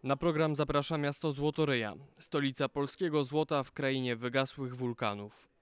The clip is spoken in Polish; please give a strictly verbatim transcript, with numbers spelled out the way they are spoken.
Na program zaprasza miasto Złotoryja, stolica polskiego złota w krainie wygasłych wulkanów.